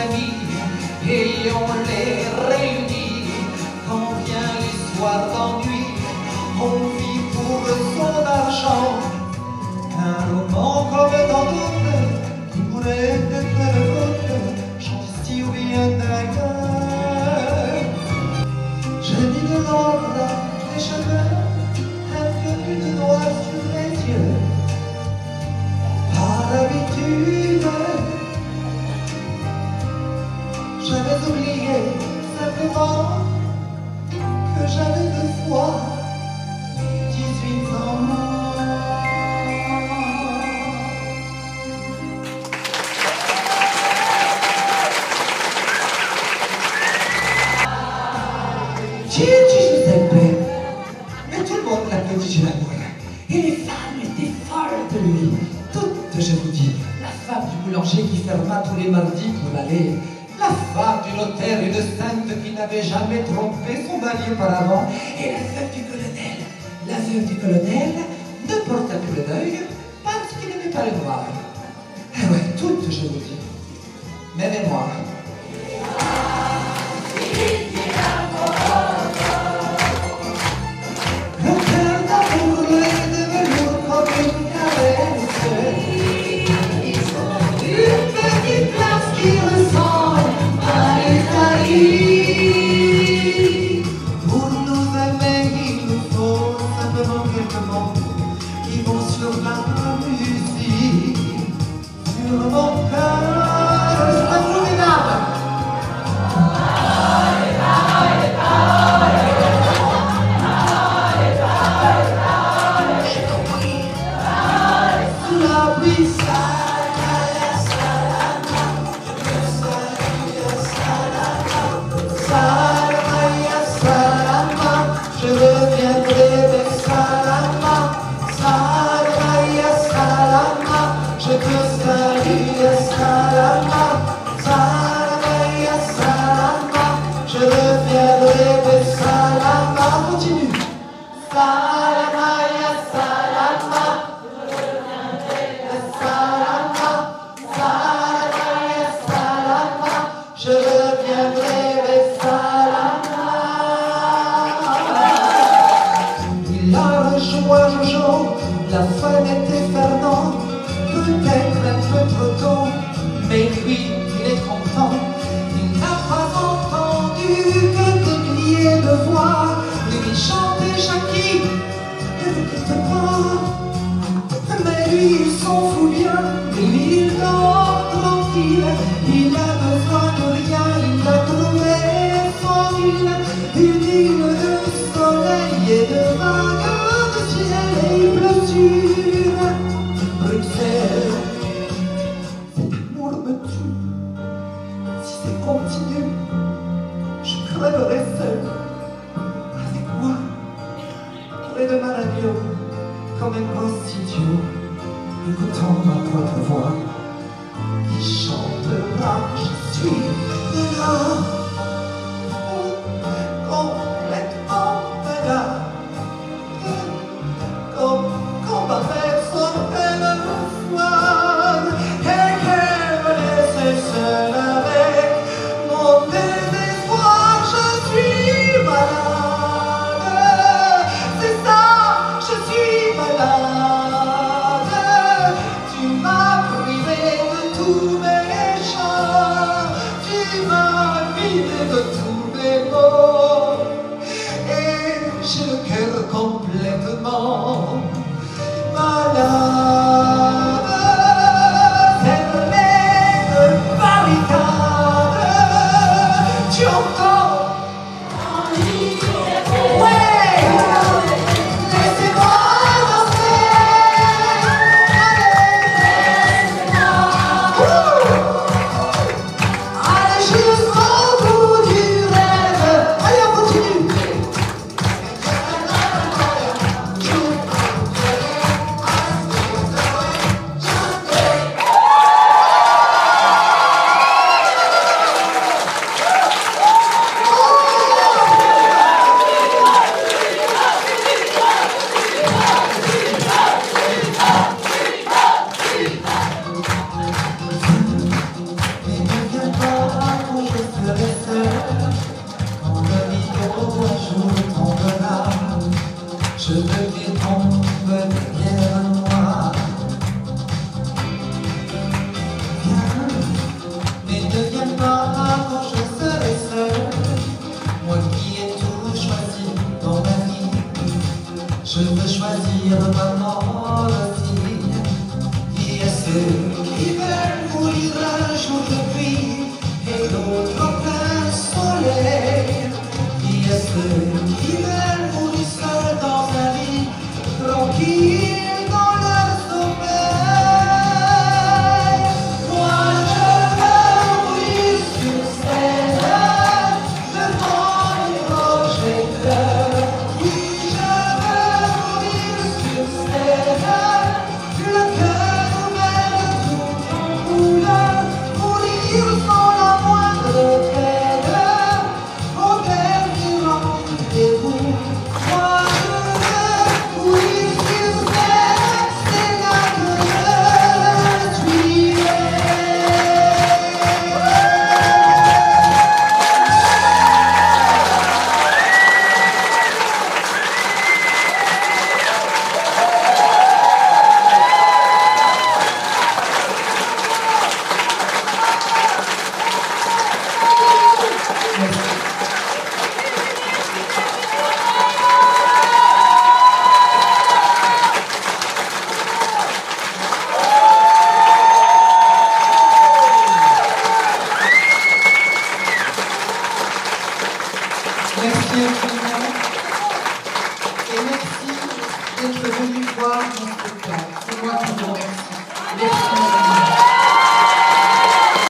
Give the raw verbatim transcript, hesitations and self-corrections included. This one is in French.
amis et on les réunit. Quand vient les soirs d'ennui, on vit pour son argent. Un roman comme dans d'autres qui pourrait être le vôtre, chante ici ou bien ailleurs. Je dis de l'or les cheveux, un peu plus de noir sur les yeux. Par habitude, j'avais oublié simplement que j'avais deux fois dix-huit ans. Gigi Giuseppe, mais tout le monde l'appelait Gigi l'amour. Et les femmes étaient folles de lui. Toutes, je vous dis, la femme du boulanger qui ferma tous les mardis pour aller, la femme du notaire, une sainte qui n'avait jamais trompé son mari auparavant, et la veuve du colonel. La veuve du colonel ne porta plus le deuil parce qu'il n'aimait pas le noir. Ah ouais, toutes, je vous dis. Même et moi. Pour nous aimer, il nous faut simplement quelques mots qui vont sur la musique, sur mon cœur. C'est un formidable. J'ai compris. Sous la pluie, je reviendrai vers Salama, Salama, Salama, je te salue, Salama, Salama, Salama, je reviendrai vers Salama, continue, Salama, Salama, je reviendrai vers Salama, Salama, Salama, je reviendrai vers Salama. Jojo, la fin était Fernand, peut-être un peu trop tôt, mais lui, il est content. Il n'a pas entendu que des milliers de voix lui chanter Jackie, ne vous quitte pas. Mais lui, il s'en fout bien, et lui, il dort tranquille. Il a besoin de rien, il a trouvé son île, une île de soleil et de vagues. Et il pleut sur Bruxelles. Cet amour me tue. Si c'est continu, je crèverai seul. Avec moi, près de ma radio, comme un gosse idiot, écoutant ma propre voix qui chantera. Je suis là, complètement malade. Quand ma personne elle me froide et qu'elle me laisse seule avec mon désespoir, je suis malade. C'est ça, je suis malade. Tu m'as privé de tous mes chants, tu m'as mis choisi dans ma vie. Je veux choisir maintenant aussi. Qui est ceux qui veulent mourir un jour de pluie et l'autre en plein soleil? Qui est ceux qui veulent mourir seuls dans un lit tranquille dans leur sommeil? Moi je veux mourir sur scène devant les projecteurs. Oui, je veux mourir sur scène, le cœur ouvert de toute en couleur, mourir sans la moindre peine, au dernier rendez-vous. Moi je veux mourir sur scène, c'est là que je suis né. Merci infiniment et merci d'être venu voir mon spectacle. C'est moi qui vous remercie. Merci.